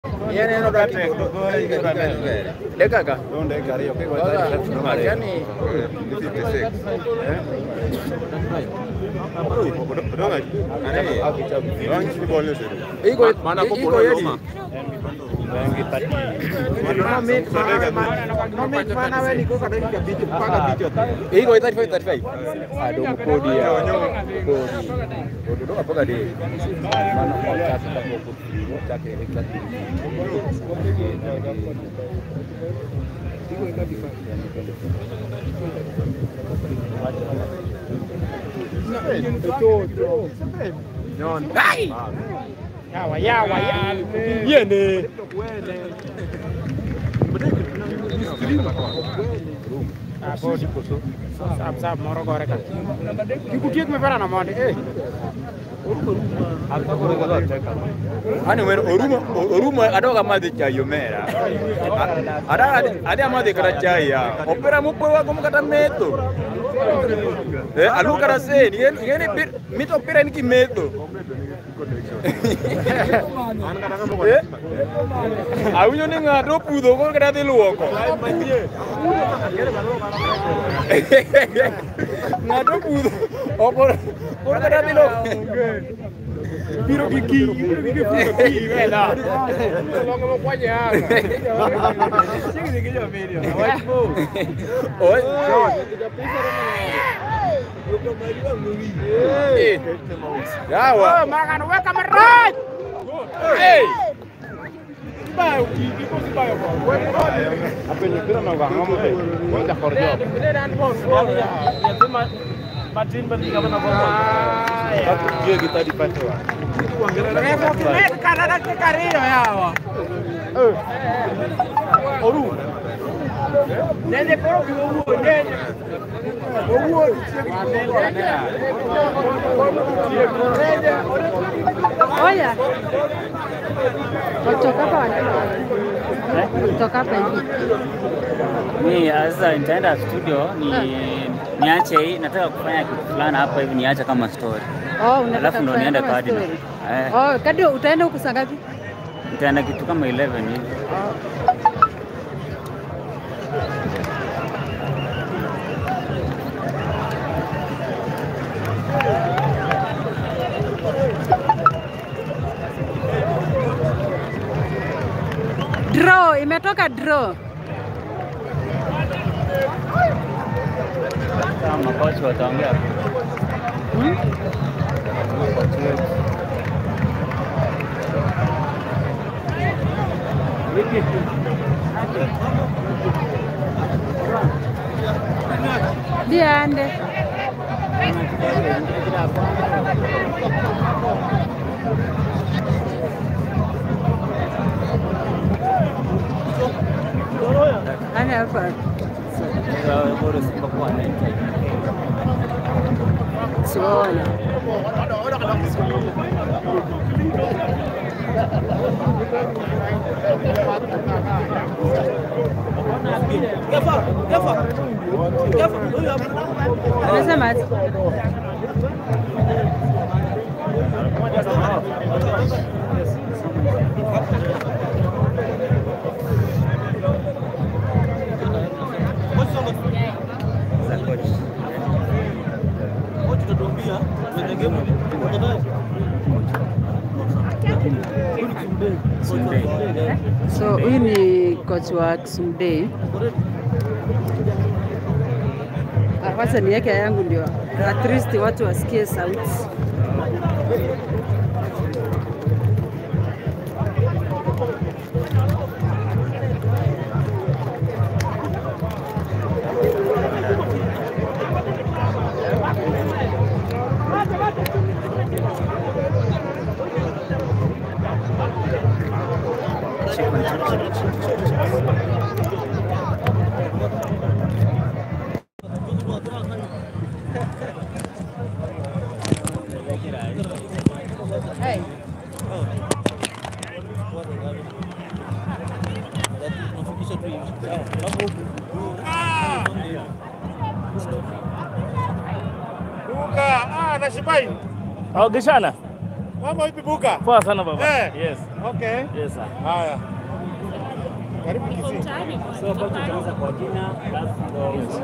Yeye ndio date Dekaka. Don't carry okay kwa Yani iko yedi. Iko 35. Aduh kodi ya. Kodi doa apa dia? Mana podcast tak fokus dulu, cak ikhlas. Yawa. Yene. Sab moro gore ka. Kikutiek me para na monde Ani orumo adoga madhi chayo mera. Ada madhi kara chaya. Opera mukwe wako mukata meto. Alu kara se ni mito opera ni kimeto. Awinyo ni ngato pudho ko kata dhi luoko. Ngato pudho opora kata dhi luoko. Piro kiki vela. Longo mo kwanya. Sigi yo medio. Oi. Yawa. Makan weka merat. Hey. Bayo kiki ko bayo ko. Apa ni kira na ngamo te. Wenda korjo. Beneran bos. Ya tema Martin bertiga mana bola. Satu dia kita di Pantua. Karena ke Karino ya. Oru. Nene koro biwo nene. Oya. Kutoka hapa kutoka hapa hivi. Mimi sasa nitaenda studio niache hii, nataka kufanya kitu fulani hapa hivi, niache kama story. Unataka alafu ndo niende kadi. Kadi utaenda huko saa ngapi? Nitaenda kitu kama 11 hivi. Draw, imetoka draw. Kama kocha wataongea. Diande. Ana hapa. Suona. Anasema ati so huyu ni coach wa Kisumde. Kwanza niweke yangu ndio at least watu wasikie sauti. Au di sana? Mambo vipi Buka? Poa sana baba. Yes. Okay. Yes sir. Haya. Karibu Kisii. So kwa jina